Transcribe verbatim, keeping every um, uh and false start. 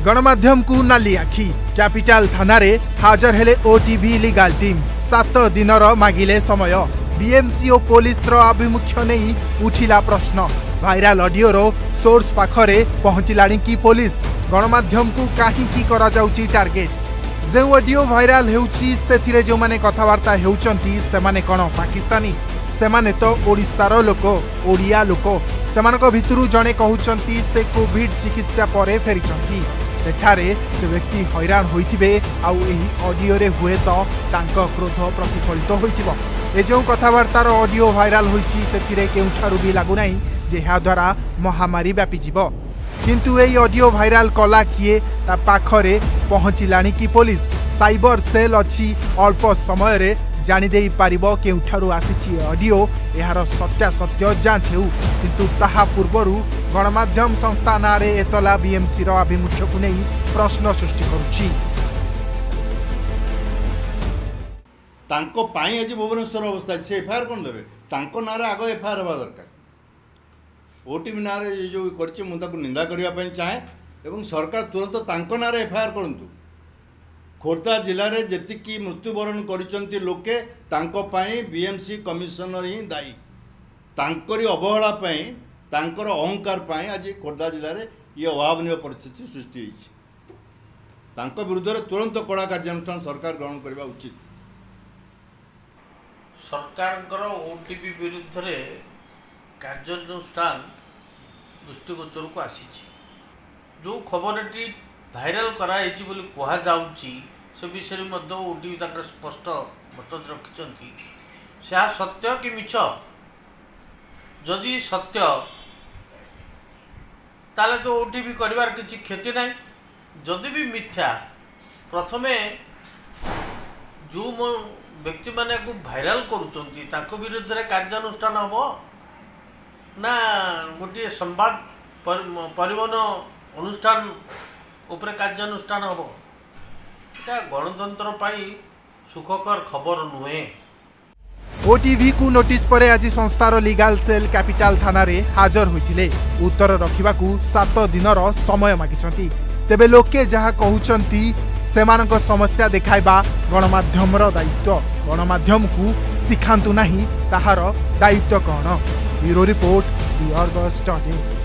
गणमाध्यम को नाली आखि कैपिटल थाना रे हाजर हेले ओटीवी लीगल टीम सात दिनर मागिले समय बीएमसी और पुलिस रो आभिमुख्य नहीं उठिला प्रश्न भाइराल ऑडियो रो सोर्स पाखरे पहुंचिलाणी की पुलिस गणमाध्यम को काहींकी करा जाउची टार्गेट जे ऑडियो भाइराल हेउची सेथिरे जो माने कथावार्ता हेउचंती से माने कोन पाकिस्तानी से माने तो ओडिशार लोक ओडिया लोक सेमानक भितरु जणे कहउचंती से कोविड चिकित्सा परे फेरिचंती सेठारे से व्यक्ति हैरान होइथिबे आउ एही ऑडियो रे हुए तो तांको क्रोध प्रतिफलित होइथिबो ए जो कथावार्तार ऑडियो भाइराल होइची सेथिरे केउठारु भी लागु नाही जे हा द्वारा महामारी व्यापी जीवो किंतु एही ऑडियो भाइराल कला किए ता पाखरे पहुंचिलाणी की पुलिस साइबर सेल अछि अल्प समय रे जानि देई पारिबो केउठारु आसीची ऑडियो एहार सत्यासत्य जांच हेउ किंतु ताहा पूर्वरु गणमाध्यम संस्था नारे एतला बीएमसी रो आभिमुख्य को नहीं प्रश्न सृष्टि करुछि तांको पाई आज भुवनेश्वर अवस्था से एफआईआर कोन देबे तांको नारे आगो एफआईआर होबा दरकार ओटीवी नारे जो करछि मु ताको निंदा करिया पई चाहे एवं सरकार तुरंत तांको नारे एफआईआर करंतु खोर्धा जिले में जी मृत्युवरण कर लोके बीएमसी कमिशनर ही दायी तांकरी अवहेला तांकर अहंकार आज खोर्धा जिले में ये अभावनीय परिस्थिति सृष्टि होती विरुद्ध में तुरंत कड़ा कार्यानुष्ठान सरकार ग्रहण करने उचित सरकार ओटीपी विरुद्ध रे कार्यानुष्ठान दृष्टिगोचर को आसी जो खबरटी भाइराल कराई बोली कह जाऊँगी से विषय में ओटीवी तक स्पष्ट मत रखिंट से सत्य कि मिछ जदि सत्य ताले तो ओटीवी करिवार किसी क्षति ना जदि भी मिथ्या प्रथमे जो मो व्यक्ति माने को भाइराल करुचंती ताको विरुद्ध रे कार्यानुष्ठान हबो ना गोटे संवाद परिवहन अनुष्ठान उपरे कार्यानुष्ठान हम এটা गणतंत्र पाई सुखकर खबर नुहे ओटीवी को नोटिस परे आज संस्थार लीगल सेल कैपिटल थाना रे हाजर होइथिले उत्तर रखिबाकू सात दिनर समय मागिचंती तेबे लोके जहा कहउचंती सेमानक समस्या देखाइबा गणमाध्यमर दायित्व गणमाध्यम को सिखांतु नाही ताहार दायित्व कोन bureau report the Argus dot in.